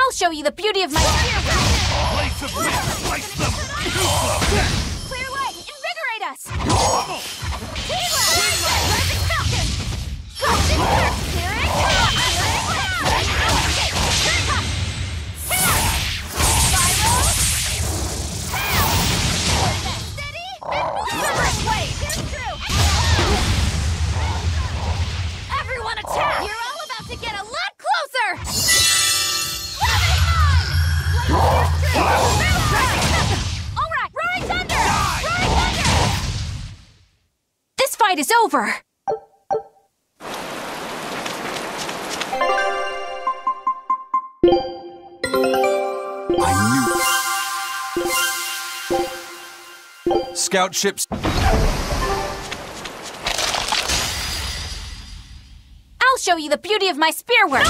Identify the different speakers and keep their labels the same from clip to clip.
Speaker 1: I'll show you the beauty of my spear.
Speaker 2: Blades of wind, slice them!
Speaker 1: Clear way! Invigorate us! Here it comes! Everyone attack! You're all about to get a lot closer! Alright, Roaring Thunder! Roaring Thunder! This fight is over!
Speaker 2: Scout ships.
Speaker 1: I'll show you the beauty of my spear work!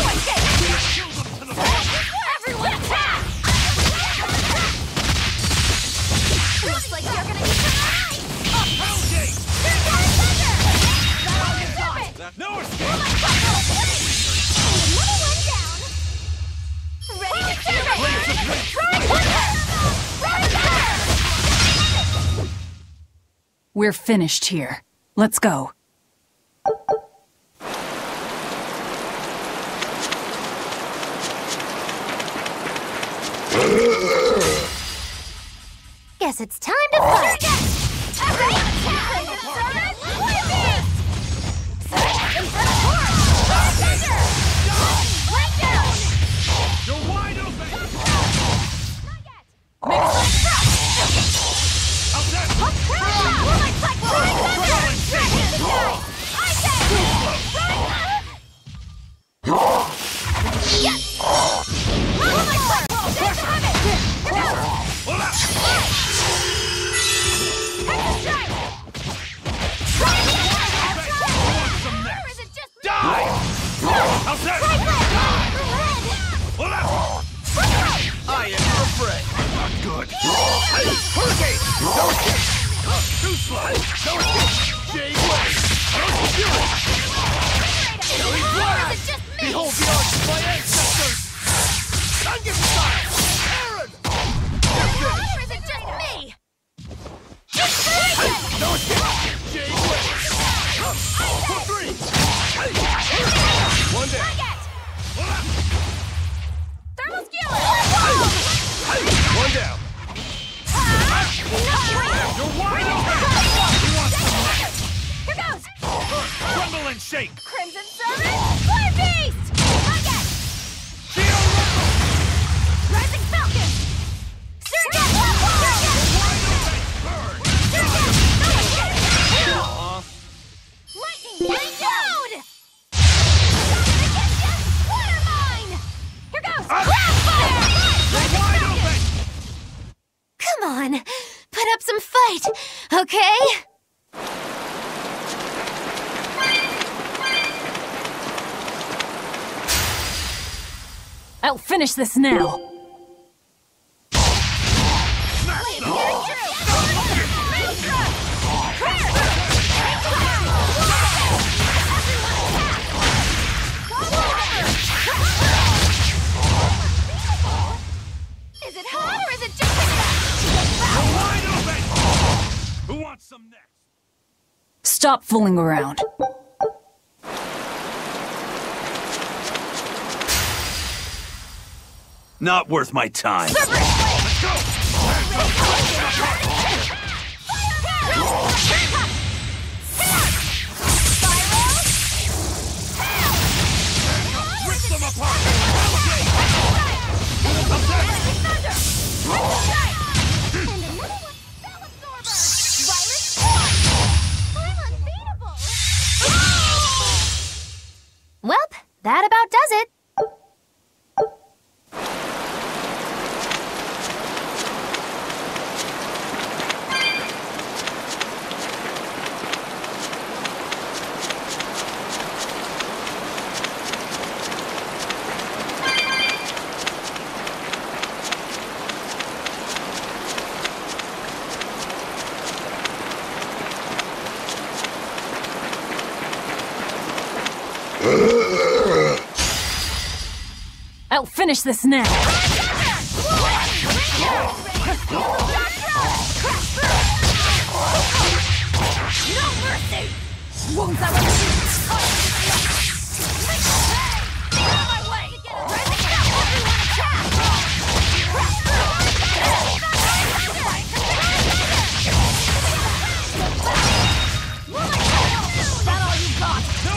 Speaker 1: Everyone attack! Looks like you're gonna need some ice!
Speaker 2: No escape!
Speaker 1: Another one down! Ready to serve it!
Speaker 3: We're finished here. Let's go.
Speaker 1: Guess it's time to fight!
Speaker 2: You're wide open! How's that? Die! How's that? I am your prey. Not good. Hurricane! No escape! Too slow! No escape! Jade Way! No fury! Kelly Blast! Behold the arts of my ancestors! Gungan style! Aaron!
Speaker 1: Or is it just me?
Speaker 2: No escape! Jade Way! For three! One down!
Speaker 1: Thermal skewer!
Speaker 2: One down! You're wide open! Who wants some next?
Speaker 1: Here goes!
Speaker 2: Rumble and shake!
Speaker 1: Crimson Servant! Flare Beast! Nugget!
Speaker 2: Feel rumble!
Speaker 1: Rising Falcon! Surget!
Speaker 2: Burn!
Speaker 1: Lightning! Down! Water Mine! Here goes!
Speaker 2: You're wide open!
Speaker 1: Come on! Put up some fight, okay?
Speaker 3: I'll finish this now.
Speaker 2: Smash them!
Speaker 1: Is it hot or is it just
Speaker 2: You're wide open! Who wants some next?
Speaker 3: Stop fooling around.
Speaker 2: Not worth my time. Let's go! Rip them apart!
Speaker 1: Welp, that about does it.
Speaker 3: I'll finish this now.
Speaker 1: No mercy!
Speaker 3: Won't that let you?
Speaker 1: Get out of my way! Everyone attack! Is that all you got?
Speaker 2: No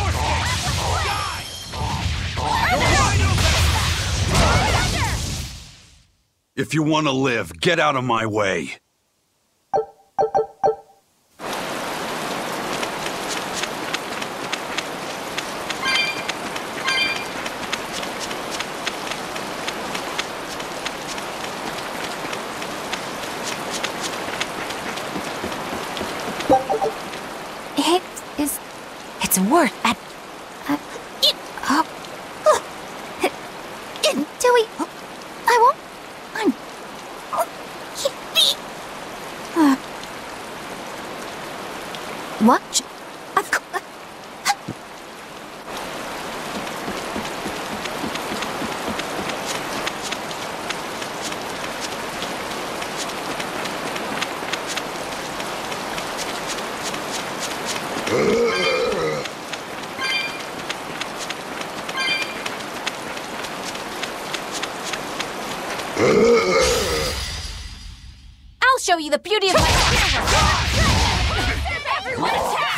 Speaker 2: escape! Die! If you want to live, get out of my way.
Speaker 1: It's worth at. Dewey, I won't. What? I'll show you the beauty of my Everyone attack!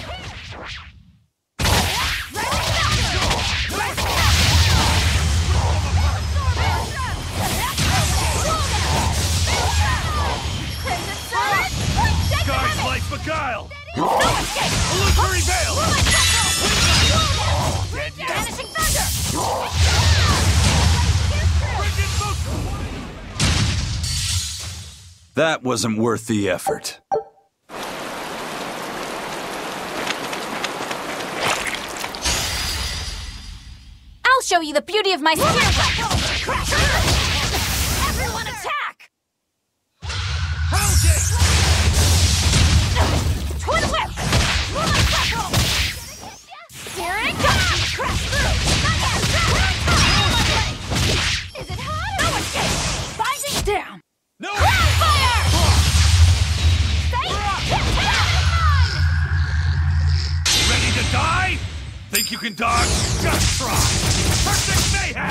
Speaker 2: Guys like Beguile! Illusory Veil!
Speaker 1: Vanishing Thunder!
Speaker 2: That wasn't worth the effort.
Speaker 1: I'll show you the beauty of my spear. Everyone attack! Twin whip! Searing crash through! Is it hot? No escape! Binding down!
Speaker 2: No!
Speaker 1: Fire!
Speaker 2: Ready to die? Think you can dodge? Just try! Perfect mayhem!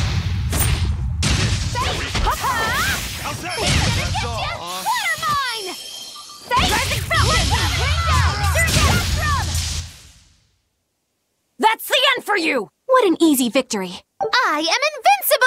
Speaker 2: How's that?
Speaker 1: That's all, Water mine! Rising That's the end for you! What an easy victory. I am invincible!